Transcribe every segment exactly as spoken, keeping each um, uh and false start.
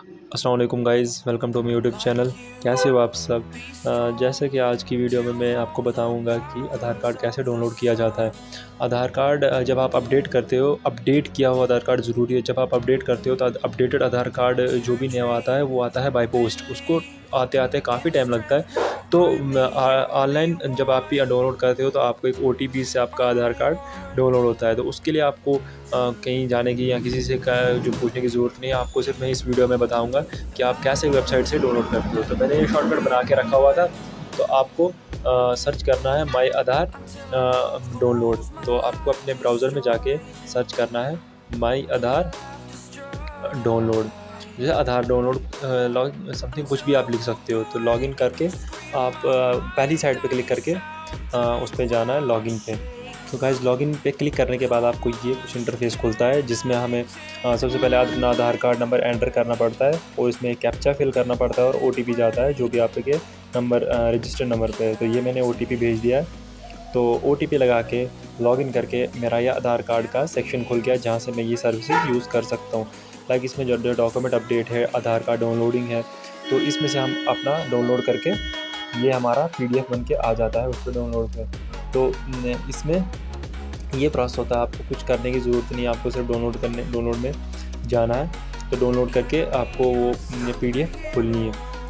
अस्सलाम वालेकुम guys, welcome to my YouTube channel. कैसे हो आप सब? अ, जैसे कि आज की वीडियो में मैं आपको बताऊंगा कि आधार कार्ड कैसे डाउनलोड किया जाता है। आधार कार्ड अ, जब आप अपडेट करते हो, अपडेट किया हुआ आधार कार्ड ज़रूरी है। जब आप अपडेट करते हो तो अपडेटेड आधार कार्ड जो भी नया आता है वो आता है बाय पोस्ट। उसको आते आते काफ़ी टाइम लगता है। तो ऑनलाइन जब आप भी डाउनलोड करते हो तो आपको एक ओ टी पी से आपका आधार कार्ड डाउनलोड होता है। तो उसके लिए आपको अ, कहीं जाने की या किसी से का जो पूछने की ज़रूरत नहीं है। आपको सिर्फ मैं इस वीडियो में बताऊंगा कि आप कैसे वेबसाइट से डाउनलोड करते हो। तो मैंने ये शॉर्टकट बना के रखा हुआ था। तो आपको आ, सर्च करना है माई आधार डाउनलोड। तो आपको अपने ब्राउज़र में जाके सर्च करना है माई आधार डाउनलोड। जैसे आधार डाउनलोड लॉग समथिंग कुछ भी आप लिख सकते हो। तो लॉगिन करके आप आ, पहली साइट पे क्लिक करके आ, उस पर जाना है लॉगिन पे। तो गाइस लॉगिन पे क्लिक करने के बाद आपको ये कुछ इंटरफेस खुलता है, जिसमें हमें आ, सबसे पहले अपना आधार कार्ड नंबर एंटर करना पड़ता है और इसमें कैप्चा फिल करना पड़ता है और ओ टी पी जाता है जो कि आपके नंबर रजिस्टर नंबर पे है। तो ये मैंने ओ टी पी भेज दिया है। तो ओ टी पी लगा के लॉगिन करके मेरा यह आधार कार्ड का सेक्शन खुल गया जहाँ से मैं ये सर्विसेज यूज़ कर सकता हूँ। लाइक इसमें जो डॉक्यूमेंट अपडेट है, आधार कार्ड डाउनलोडिंग है, तो इसमें से हम अपना डाउनलोड करके ये हमारा पी डी एफ बन के आ जाता है उस पर डाउनलोड कर। तो न, इसमें ये प्रोसेस होता है, आपको कुछ करने की ज़रूरत नहीं है। आपको सिर्फ डाउनलोड करने डाउनलोड में जाना है। तो डाउनलोड करके आपको वो पी डी एफ खोलनी है।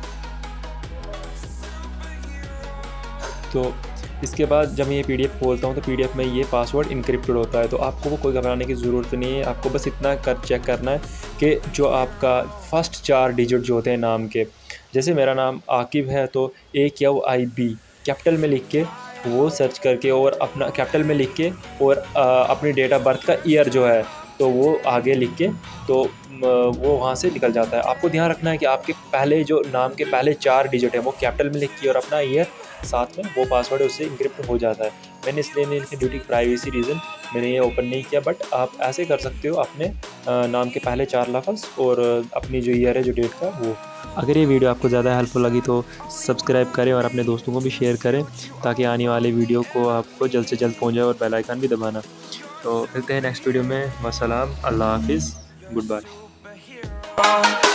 तो इसके बाद जब मैं ये पी डी एफ खोलता हूँ तो पी डी एफ में ये पासवर्ड इनक्रिप्टेड होता है। तो आपको वो कोई घबराने की ज़रूरत नहीं है। आपको बस इतना कर चेक करना है कि जो आपका फर्स्ट चार डिजिट जो होते हैं नाम के, जैसे मेरा नाम आकिब है तो A Q I B capital में लिख के वो सर्च करके और अपना कैपिटल में लिख के और आ, अपनी डेट ऑफ बर्थ का ईयर जो है तो वो आगे लिख के तो वो वहाँ से निकल जाता है। आपको ध्यान रखना है कि आपके पहले जो नाम के पहले चार डिजिट है वो कैपिटल में लिख के और अपना ईयर साथ में वो पासवर्ड है उससे इंक्रिप्ट हो जाता है। मैंने इसलिए नहीं लिखी ड्यू टू प्राइवेसी रीज़न मैंने ये ओपन नहीं किया, बट आप ऐसे कर सकते हो अपने नाम के पहले चार लफ्ज़ और अपनी जो ईयर है जो डेट का वो। अगर ये वीडियो आपको ज़्यादा हेल्पफुल लगी तो सब्सक्राइब करें और अपने दोस्तों को भी शेयर करें ताकि आने वाले वीडियो को आपको जल्द से जल्द पहुँच जाए और बेल आइकन भी दबाना। तो मिलते हैं नेक्स्ट वीडियो में। वस्सलाम, अल्लाह हाफिज़, गुड बाय।